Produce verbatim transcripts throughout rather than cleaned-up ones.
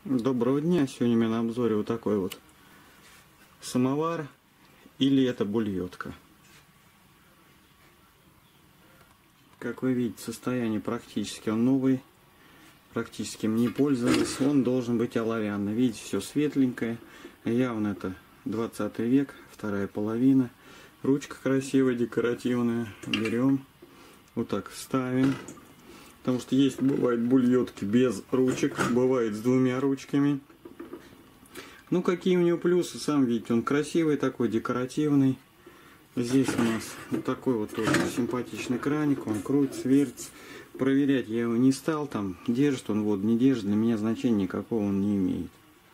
Доброго дня! Сегодня у меня на обзоре вот такой вот самовар, или это бульетка. Как вы видите, состояние практически он новый, практически им не пользовались. Он должен быть оловянный. Видите, все светленькое, явно это двадцатый век, вторая половина. Ручка красивая, декоративная. Берем, вот так ставим. Потому что есть, бывают бульетки без ручек, бывает с двумя ручками. Ну, какие у него плюсы, сам видите, он красивый такой, декоративный. Здесь у нас вот такой вот тоже симпатичный краник, он крутится, вертится. Проверять я его не стал, там, держит он воду, не держит, для меня значения никакого он не имеет.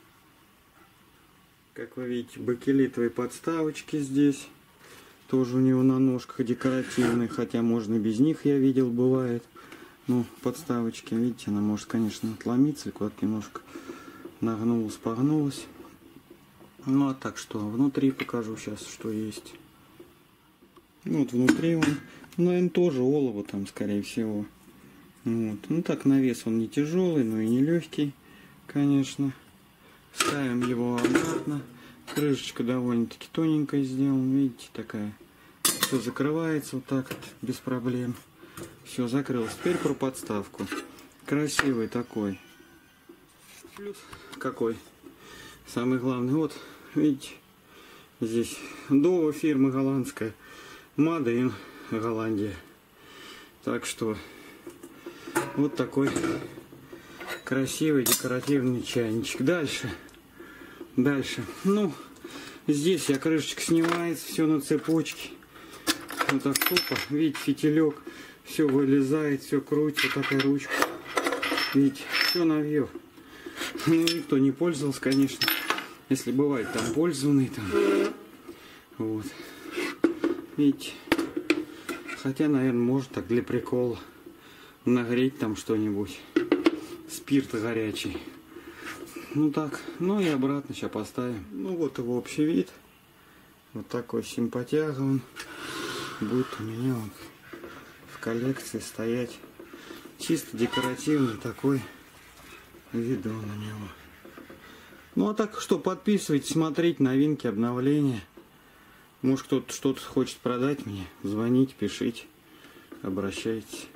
Как вы видите, бакелитовые подставочки здесь. Тоже у него на ножках декоративные, хотя можно без них, я видел, бывает. Ну, подставочки, видите, она может, конечно, отломиться, куда-то немножко нагнулась, погнулась. Ну, а так что, внутри покажу сейчас, что есть. Ну, вот внутри он, наверное, тоже олово там, скорее всего. Вот. Ну, так, на вес он не тяжелый, но и не легкий, конечно. Ставим его обратно. Крышечка довольно-таки тоненькая сделана, видите, такая. Все закрывается вот так вот, без проблем. Все, закрылось. Теперь про подставку. Красивый такой. Плюс какой? Самый главный. Вот, видите, здесь Дова, фирма голландская. Made in Голландия. Так что, вот такой красивый декоративный чайничек. Дальше. Дальше. Ну, здесь я крышечка снимается, все на цепочке. Вот так тупо. Видите, фитилек. Все вылезает, все крутится, такая ручка. Видите, все навье. Ну, никто не пользовался, конечно. Если бывает там пользованный, там. Вот. Видите. Хотя, наверное, может так для прикола нагреть там что-нибудь. Спирт горячий. Ну так, ну и обратно сейчас поставим. Ну вот его общий вид. Вот такой симпатяга он. Будет у меня он коллекции стоять. Чисто декоративный такой вид на него. Ну а так что, подписывайтесь, смотрите новинки, обновления. Может кто-то что-то хочет продать мне, звоните, пишите, обращайтесь.